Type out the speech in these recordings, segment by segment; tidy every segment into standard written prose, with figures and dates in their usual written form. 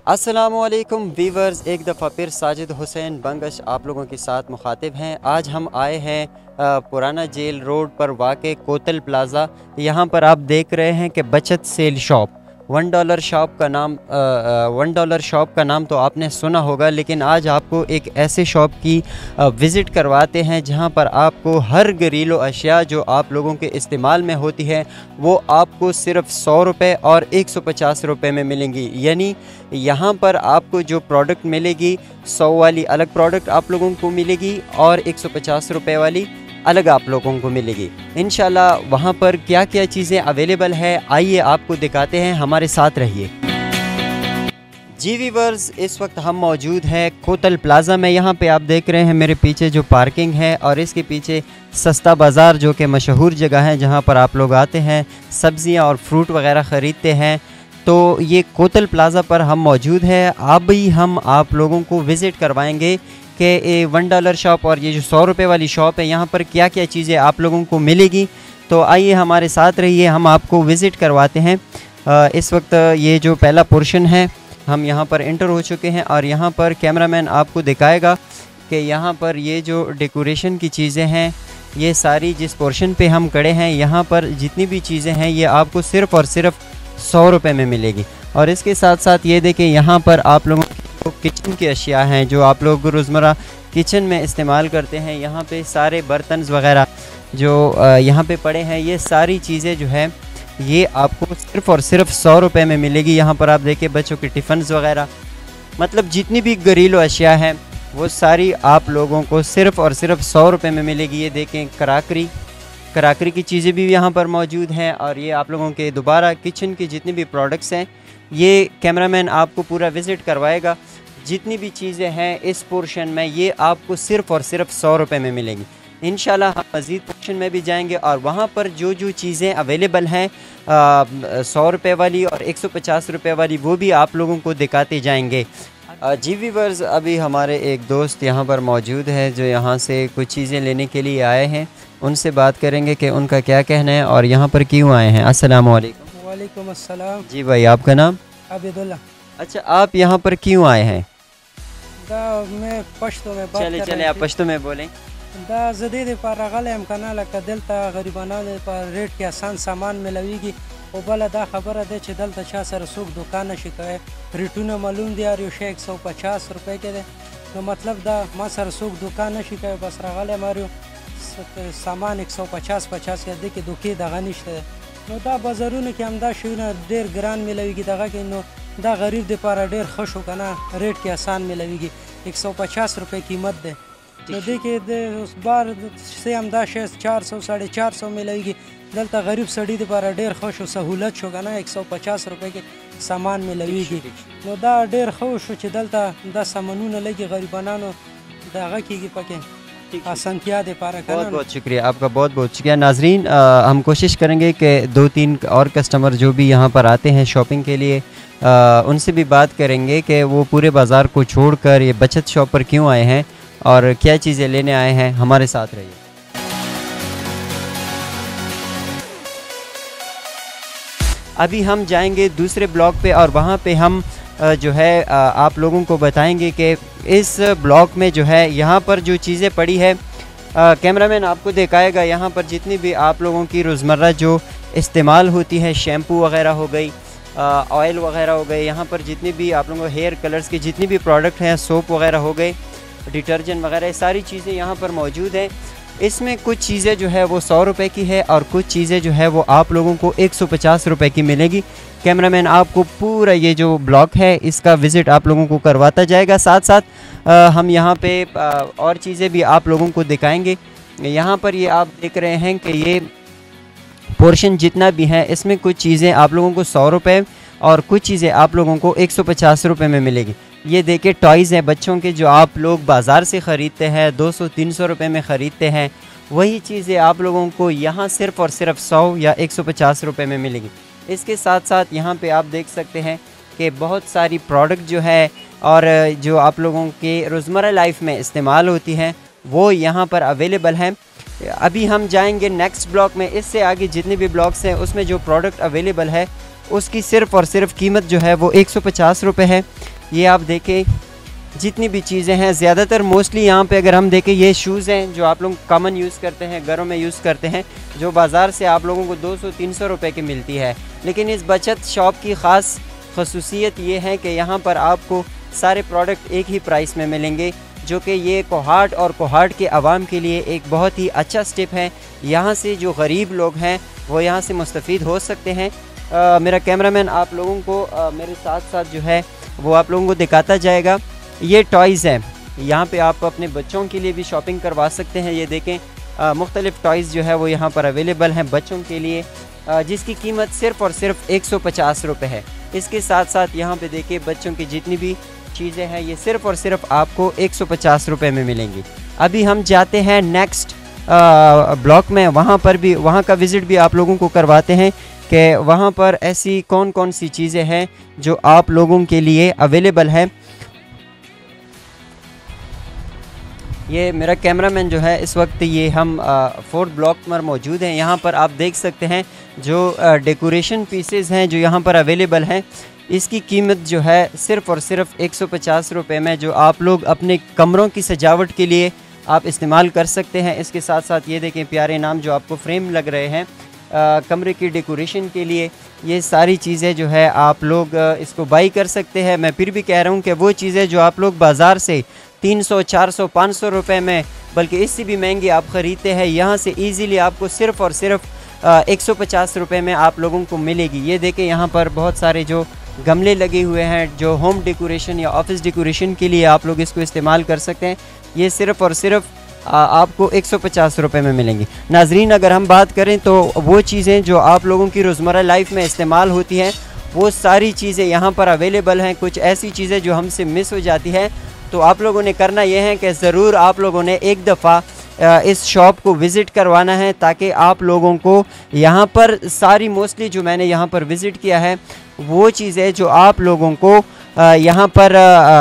अस्सलामुअलैकुम वीवर्स, एक दफ़ा फिर साजिद हुसैन बंगश आप लोगों के साथ मुखातिब हैं। आज हम आए हैं पुराना जेल रोड पर वाक़े कोतल प्लाज़ा। यहाँ पर आप देख रहे हैं कि बचत सेल शॉप $1 शॉप का नाम $1 शॉप का नाम तो आपने सुना होगा, लेकिन आज आपको एक ऐसे शॉप की विज़िट करवाते हैं जहाँ पर आपको हर घरेलू अशिया जो आप लोगों के इस्तेमाल में होती है वो आपको सिर्फ़ ₹100 और ₹150 में मिलेंगी। यानी यहाँ पर आपको जो प्रोडक्ट मिलेगी 100 वाली अलग प्रोडक्ट आप लोगों को मिलेगी और ₹150 वाली अलग आप लोगों को मिलेगी। इंशाल्लाह वहाँ पर क्या क्या चीज़ें अवेलेबल है आइए आपको दिखाते हैं, हमारे साथ रहिए। जी वीवर्स, इस वक्त हम मौजूद हैं कोतल प्लाज़ा में। यहाँ पे आप देख रहे हैं मेरे पीछे जो पार्किंग है और इसके पीछे सस्ता बाज़ार जो कि मशहूर जगह है जहाँ पर आप लोग आते हैं सब्ज़ियाँ और फ्रूट वगैरह ख़रीदते हैं। तो ये कोतल प्लाज़ा पर हम मौजूद है। अभी हम आप लोगों को विज़िट करवाएंगे कि $1 शॉप और ये जो ₹100 वाली शॉप है यहाँ पर क्या क्या चीज़ें आप लोगों को मिलेगी। तो आइए हमारे साथ रहिए, हम आपको विज़िट करवाते हैं। इस वक्त ये जो पहला पोर्शन है हम यहाँ पर एंटर हो चुके हैं और यहाँ पर कैमरामैन आपको दिखाएगा कि यहाँ पर ये जो डेकोरेशन की चीज़ें हैं ये सारी जिस पोर्शन पे हम खड़े हैं यहाँ पर जितनी भी चीज़ें हैं ये आपको सिर्फ़ और सिर्फ ₹100 में मिलेगी। और इसके साथ साथ ये देखें यहाँ पर आप लोगों को किचन की अशिया हैं जो आप लोग रोज़मर्रा किचन में इस्तेमाल करते हैं। यहाँ पे सारे बर्तन वगैरह जो यहाँ पे पड़े हैं ये सारी चीज़ें जो है ये आपको सिर्फ़ और सिर्फ ₹100 में मिलेगी। यहाँ पर आप देखें बच्चों के टिफ़न्स वगैरह, मतलब जितनी भी घरेलू अशिया हैं वो सारी आप लोगों को सिर्फ़ और सिर्फ ₹100 में मिलेगी। ये देखें कराकरी की चीज़ें भी यहाँ पर मौजूद हैं और ये आप लोगों के दोबारा किचन की जितनी भी प्रोडक्ट्स हैं ये कैमरामैन आपको पूरा विज़िट करवाएगा। जितनी भी चीज़ें हैं इस पोर्शन में ये आपको सिर्फ़ और सिर्फ ₹100 में मिलेंगी। इंशाल्लाह हम मज़ीद पोर्शन में भी जाएंगे और वहाँ पर जो जो चीज़ें अवेलेबल हैं ₹100 वाली और ₹150 वाली वो भी आप लोगों को दिखाते जाएंगे। जी वीवर्स, अभी हमारे एक दोस्त यहाँ पर मौजूद है जो यहाँ से कुछ चीज़ें लेने के लिए आए हैं। उनसे बात करेंगे कि उनका क्या कहना है और यहाँ पर क्यों आए हैं। अस्सलाम वालेकुम। वालेकुम अस्सलाम। जी भाई, आपका नाम? आबिदुल्ला। अच्छा, आप यहाँ पर क्यों आए हैं? मैं पश्तो में बात चले आप पश्तो में बोलें। दा जदीद पर गलम कना लक दलता गरीबाना पर रेट के आसान सामान मिलवीगी ओ बला दा खबर दे च दलता छा सर सूक दुकान शिकाय रेटूना मालूम दिया यो शे ₹150 के दे। तो मतलब दा मा सर सूक दुकान शिकाय बस रगले मारियो सामान 150 के दे के दुखी दगा निश्ते। नो दा बाजारों के हमदा शुना डेर ग्रान मिलवीगी दगा के नो दा गरीब दे पारा डेर खुश हो कना रेट के आसान मिलवीगी ₹150 कीमत दे। तो देखिए उस बार से हमदा 400 450 मिलेगी दलता गरीब सड़ी दे पारा डेर खुश हो सहूलत होगा ना ₹150 के सामान मिलेगी। नो दा डेर खुश हो दलता दा सामानों लगी गरीबानो दागा की पके आसानिया दे पारा। बहुत बहुत शुक्रिया आपका, बहुत बहुत शुक्रिया। नाजरीन, हम कोशिश करेंगे कि 2-3 और कस्टमर जो भी यहाँ पर आते हैं शॉपिंग के लिए उनसे भी बात करेंगे कि वो पूरे बाज़ार को छोड़कर ये बचत शॉप पर क्यों आए हैं और क्या चीज़ें लेने आए हैं। हमारे साथ रहिए। अभी हम जाएंगे दूसरे ब्लॉक पे और वहाँ पे हम जो है आप लोगों को बताएंगे कि इस ब्लॉक में जो है यहाँ पर जो चीज़ें पड़ी है कैमरामैन आपको दिखाएगा। यहाँ पर जितनी भी आप लोगों की रोज़मर्रा जो इस्तेमाल होती है, शैम्पू वगैरह हो गई, ऑयल वगैरह हो गए, यहाँ पर जितनी भी आप लोगों को हेयर कलर्स के जितनी भी प्रोडक्ट हैं, सोप वगैरह हो गए, डिटर्जेंट वगैरह, सारी चीज़ें यहाँ पर मौजूद हैं। इसमें कुछ चीज़ें जो है वो ₹100 की है और कुछ चीज़ें जो है वो आप लोगों को ₹150 की मिलेगी। कैमरामैन आपको पूरा ये जो ब्लॉक है इसका विज़िट आप लोगों को करवाता जाएगा। साथ साथ हम यहाँ पे और चीज़ें भी आप लोगों को दिखाएंगे। यहाँ पर ये आप देख रहे हैं कि ये पोर्शन जितना भी है इसमें कुछ चीज़ें आप लोगों को ₹100 और कुछ चीज़ें आप लोगों को ₹150 में मिलेगी। ये देखिए टॉयज़ हैं बच्चों के जो आप लोग बाज़ार से ख़रीदते हैं ₹200-300 में ख़रीदते हैं, वही चीज़ें आप लोगों को यहाँ सिर्फ़ और सिर्फ ₹100 या ₹150 में मिलेगी। इसके साथ साथ यहाँ पे आप देख सकते हैं कि बहुत सारी प्रोडक्ट जो है और जो आप लोगों के रोज़मर्रा लाइफ में इस्तेमाल होती हैं वो यहाँ पर अवेलेबल हैं। अभी हम जाएंगे नेक्स्ट ब्लॉक में। इससे आगे जितने भी ब्लॉक्स हैं उसमें जो प्रोडक्ट अवेलेबल है उसकी सिर्फ़ और सिर्फ कीमत जो है वो 150 रुपये है। ये आप देखें जितनी भी चीज़ें हैं ज़्यादातर मोस्टली यहाँ पे अगर हम देखें ये शूज़ हैं जो आप लोग कॉमन यूज़ करते हैं, घरों में यूज़ करते हैं, जो बाज़ार से आप लोगों को 200-300 रुपये की मिलती है। लेकिन इस बचत शॉप की ख़ास खसूसियत ये है कि यहाँ पर आपको सारे प्रोडक्ट एक ही प्राइस में मिलेंगे, जो कि ये कोहाट और कोहाट के आवाम के लिए एक बहुत ही अच्छा स्टेप है। यहाँ से जो गरीब लोग हैं वो यहाँ से मुस्तफ़ीद हो सकते हैं। मेरा कैमरामैन आप लोगों को मेरे साथ साथ जो है वो आप लोगों को दिखाता जाएगा। ये टॉयज़ हैं, यहाँ पे आप अपने बच्चों के लिए भी शॉपिंग करवा सकते हैं। ये देखें मुख्तलिफ़ टॉयज़ जो है वो यहाँ पर अवेलेबल हैं बच्चों के लिए, जिसकी कीमत सिर्फ़ और सिर्फ 150 रुपये है। इसके साथ साथ यहाँ पे देखिए बच्चों की जितनी भी चीज़ें हैं ये सिर्फ़ और सिर्फ आपको 150 रुपये में मिलेंगी। अभी हम जाते हैं नेक्स्ट ब्लॉक में, वहाँ का विज़िट भी आप लोगों को करवाते हैं कि वहाँ पर ऐसी कौन कौन सी चीज़ें हैं जो आप लोगों के लिए अवेलेबल है। ये मेरा कैमरामैन जो है इस वक्त ये हम 4th ब्लॉक पर मौजूद हैं। यहाँ पर आप देख सकते हैं जो डेकोरेशन पीसेस हैं जो यहाँ पर अवेलेबल हैं, इसकी कीमत जो है सिर्फ़ और सिर्फ 150 रुपये में, जो आप लोग अपने कमरों की सजावट के लिए आप इस्तेमाल कर सकते हैं। इसके साथ साथ ये देखें प्यारे नाम जो आपको फ्रेम लग रहे हैं कमरे की डेकोरेशन के लिए, ये सारी चीज़ें जो है आप लोग इसको बाई कर सकते हैं। मैं फिर भी कह रहा हूँ कि वो चीज़ें जो आप लोग बाज़ार से 300, 400, 500 रुपये में, बल्कि इससे भी महंगी आप ख़रीदते हैं, यहाँ से इजीली आपको सिर्फ़ और सिर्फ 150 रुपये में आप लोगों को मिलेगी। ये देखें यहाँ पर बहुत सारे जो गमले लगे हुए हैं जो होम डेकोरेशन या ऑफिस डेकोरेशन के लिए आप लोग इसको इस्तेमाल कर सकते हैं। ये सिर्फ़ और सिर्फ आपको 150 रुपये में मिलेंगी। नाजरीन अगर हम बात करें तो वो चीज़ें जो आप लोगों की रोज़मर्रा लाइफ में इस्तेमाल होती हैं वो सारी चीज़ें यहाँ पर अवेलेबल हैं। कुछ ऐसी चीज़ें जो हमसे मिस हो जाती है तो आप लोगों ने करना यह है कि ज़रूर आप लोगों ने एक दफ़ा इस शॉप को विज़िट करवाना है, ताकि आप लोगों को यहाँ पर सारी मोस्टली जो मैंने यहाँ पर विज़िट किया है वो चीज़ें जो आप लोगों को यहाँ पर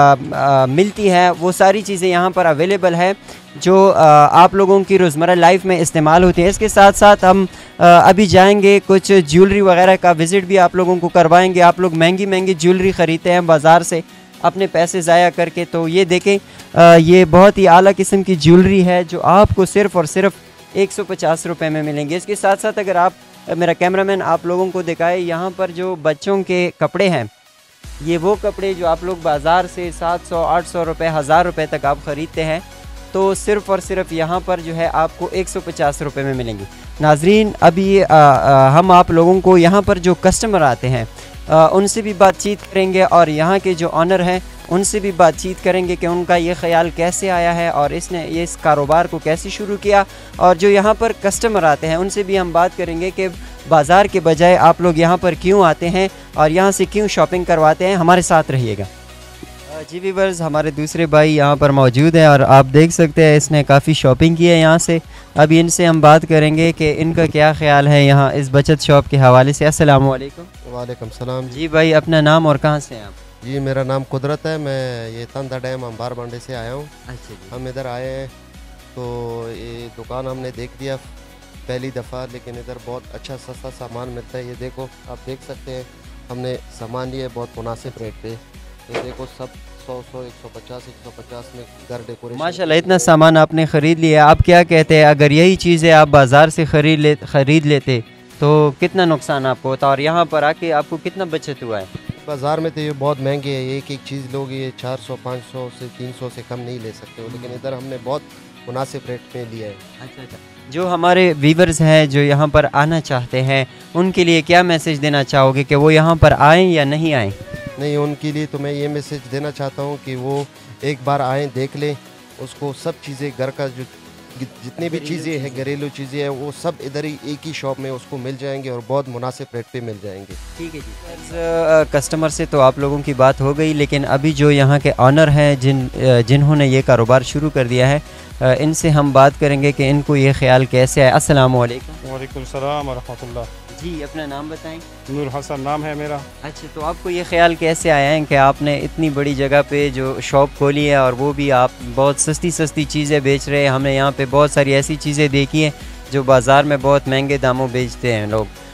मिलती है वो सारी चीज़ें यहाँ पर अवेलेबल है जो आप लोगों की रोज़मर्रा लाइफ में इस्तेमाल होती है। इसके साथ साथ हम अभी जाएंगे कुछ ज्वेलरी वगैरह का विज़िट भी आप लोगों को करवाएंगे। आप लोग महंगी महंगी ज्वेलरी ख़रीदते हैं बाज़ार से अपने पैसे ज़ाया करके, तो ये देखें ये बहुत ही आला किस्म की ज्वेलरी है जो आपको सिर्फ़ और सिर्फ 150 रुपये में मिलेंगे। इसके साथ साथ अगर आप मेरा कैमरामैन आप लोगों को दिखाए, यहाँ पर जो बच्चों के कपड़े हैं ये वो कपड़े जो आप लोग बाज़ार से 700, 800 रुपये, 1000 रुपये तक आप ख़रीदते हैं, तो सिर्फ़ और सिर्फ यहाँ पर जो है आपको 150 रुपये में मिलेंगी। नाजरीन अभी हम आप लोगों को यहाँ पर जो कस्टमर आते हैं उनसे भी बातचीत करेंगे और यहाँ के जो ऑनर हैं उनसे भी बातचीत करेंगे कि उनका ये ख़्याल कैसे आया है और इसने ये इस कारोबार को कैसे शुरू किया। और जो यहाँ पर कस्टमर आते हैं उनसे भी हम बात करेंगे कि बाज़ार के बजाय आप लोग यहाँ पर क्यों आते हैं और यहाँ से क्यों शॉपिंग करवाते हैं। हमारे साथ रहिएगा। जी व्यूअर्स, हमारे दूसरे भाई यहाँ पर मौजूद हैं और आप देख सकते हैं इसने काफ़ी शॉपिंग की है यहाँ से। अभी इनसे हम बात करेंगे कि इनका क्या ख्याल है यहाँ इस बचत शॉप के हवाले से। अस्सलाम वालेकुम। वालेकुम सलाम जी भाई, अपना नाम और कहाँ से हैं आप? जी मेरा नाम कुदरत है, मैं ये तंदा डैम अंबार बांडे से आया हूँ। अच्छा जी। हम इधर आए हैं तो ये दुकान हमने देख लिया पहली दफ़ा, लेकिन इधर बहुत अच्छा सस्ता सामान मिलता है। ये देखो आप देख सकते हैं हमने सामान लिया बहुत मुनासिब रेट पे। ये देखो सब 100, 150 में घर डेकोरेशन। माशाल्लाह इतना सामान आपने ख़रीद लिया। आप क्या कहते हैं अगर यही चीज़ें आप बाज़ार से ख़रीद लेते तो कितना नुकसान आपको होता और यहाँ पर आके आपको कितना बचत हुआ है? बाज़ार में तो ये बहुत महंगे है, एक एक चीज़ लोग ये 400, 500 से 300 से कम नहीं ले सकते हो, लेकिन इधर हमने बहुत मुनासिब रेट में लिया है। अच्छा। जो हमारे व्यूवर्स हैं जो यहाँ पर आना चाहते हैं उनके लिए क्या मैसेज देना चाहोगे कि वो यहाँ पर आएँ या नहीं आएँ? नहीं, उनके लिए तो मैं ये मैसेज देना चाहता हूँ कि वो एक बार आएँ, देख लें, उसको सब चीज़ें घर का जो जितनी भी चीज़ें हैं घरेलू चीज़ें हैं वो सब इधर ही एक ही शॉप में उसको मिल जाएंगे और बहुत मुनासिब रेट पे मिल जाएंगे। ठीक है जी। कस्टमर से तो आप लोगों की बात हो गई, लेकिन अभी जो यहाँ के ऑनर हैं जिन्होंने ये कारोबार शुरू कर दिया है इनसे हम बात करेंगे कि इनको ये ख्याल कैसे है। अस्सलाम वालेकुम। वालेकुम सलाम व रहमतुल्लाह। जी, अपना नाम बताएं। नूर हसन नाम है मेरा। अच्छा, तो आपको ये ख्याल कैसे आया है कि आपने इतनी बड़ी जगह पे जो शॉप खोली है और वो भी आप बहुत सस्ती सस्ती चीज़ें बेच रहे हैं? हमने यहाँ पे बहुत सारी ऐसी चीज़ें देखी हैं जो बाज़ार में बहुत महंगे दामों बेचते हैं लोग,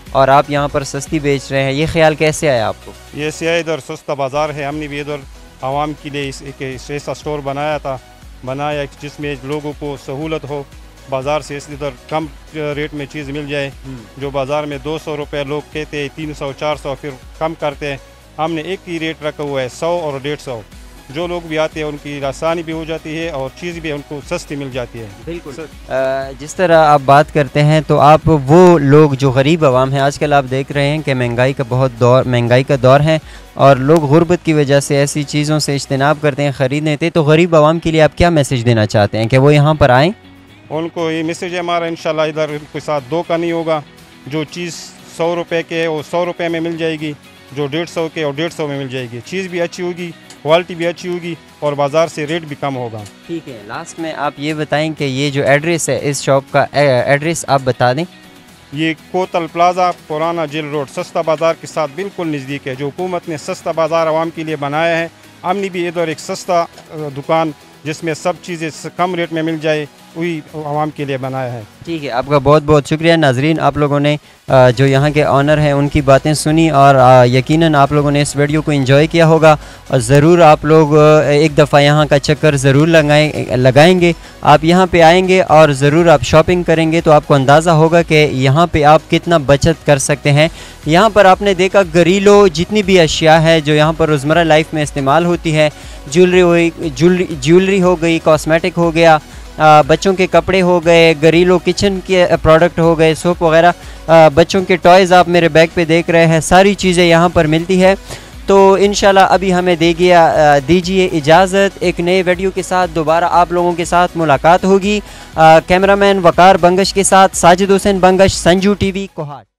और आप यहाँ पर सस्ती बेच रहे हैं, ये ख्याल कैसे आया आपको? ये सिया इधर सस्ता बाज़ार है, हमने भी इधर आवाम के लिए एक ऐसा स्टोर बनाया जिसमें लोगों को सहूलत हो, बाज़ार से इधर कम रेट में चीज़ मिल जाए। जो बाज़ार में 200 रुपये लोग कहते हैं, 300 400 फिर कम करते हैं, हमने एक ही रेट रखा हुआ है 100 और 150। जो लोग भी आते हैं उनकी आसानी भी हो जाती है और चीज़ भी उनको सस्ती मिल जाती है। बिल्कुल। जिस तरह आप बात करते हैं तो आप वो लोग जो गरीब आवाम हैं, आजकल आप देख रहे हैं कि महंगाई का दौर है और लोग गुर्बत की वजह से ऐसी चीज़ों से इज्तनाब करते हैं ख़रीदने से, तो गरीब आवाम के लिए आप क्या मैसेज देना चाहते हैं कि वो यहाँ पर आएँ? उनको ये मैसेज है हमारा, इंशाल्लाह इधर उनके साथ धोखा नहीं होगा। जो चीज़ 100 रुपये के है वो 100 रुपये में मिल जाएगी, जो 150 के और 150 में मिल जाएगी। चीज़ भी अच्छी होगी, क्वालिटी भी अच्छी होगी और बाज़ार से रेट भी कम होगा। ठीक है, लास्ट में आप ये बताएं कि ये जो एड्रेस है इस शॉप का एड्रेस आप बता दें। ये कोतल प्लाजा पुराना जेल रोड सस्ता बाज़ार के साथ बिल्कुल नज़दीक है। जो हुकूमत ने सस्ता बाज़ार आवाम के लिए बनाया है, हमने भी इधर एक सस्ता दुकान जिसमें सब चीज़ें कम रेट में मिल जाए वही आवाम के लिए बनाया है। ठीक है, आपका बहुत बहुत शुक्रिया। नाजरीन, आप लोगों ने जो यहाँ के ऑनर हैं उनकी बातें सुनी और यकीनन आप लोगों ने इस वीडियो को एंजॉय किया होगा और ज़रूर आप लोग एक दफ़ा यहाँ का चक्कर ज़रूर लगाएंगे। आप यहाँ पे आएंगे और ज़रूर आप शॉपिंग करेंगे तो आपको अंदाज़ा होगा कि यहाँ पे आप कितना बचत कर सकते हैं। यहाँ पर आपने देखा घरेलू जितनी भी अशिया है जो यहाँ पर रोज़मर्रा लाइफ में इस्तेमाल होती है, ज्वेलरी हो गई, कॉस्मेटिक हो गया, बच्चों के कपड़े हो गए, घरेलू किचन के प्रोडक्ट हो गए, सोप वगैरह, बच्चों के टॉयज़ आप मेरे बैग पे देख रहे हैं, सारी चीज़ें यहाँ पर मिलती है। तो इंशाल्लाह अभी हमें दीजिए इजाज़त। एक नए वीडियो के साथ दोबारा आप लोगों के साथ मुलाकात होगी। कैमरामैन वकार बंगश के साथ साजिद हुसैन बंगश, संजू टीवी, कोहाट।